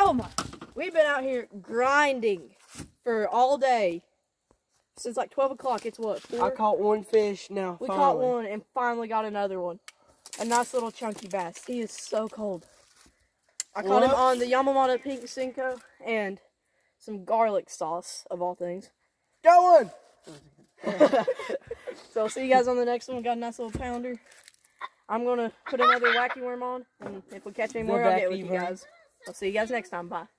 Oh my. We've been out here grinding for all day. Since like 12 o'clock. It's what, 4? I caught one fish now. We caught one and finally got another one. A nice little chunky bass. He is so cold. I caught him on the Yamamoto Pink Cinco and some garlic sauce, of all things. Got one! So I'll see you guys on the next one. We got a nice little pounder. I'm going to put another wacky worm on. And if we catch any more, I'll get with you guys. I'll see you guys next time. Bye.